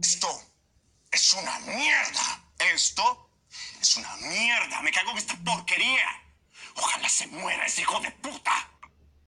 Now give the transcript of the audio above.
Esto es una mierda. Esto es una mierda. Me cago en esta porquería. Ojalá se muera ese hijo de puta.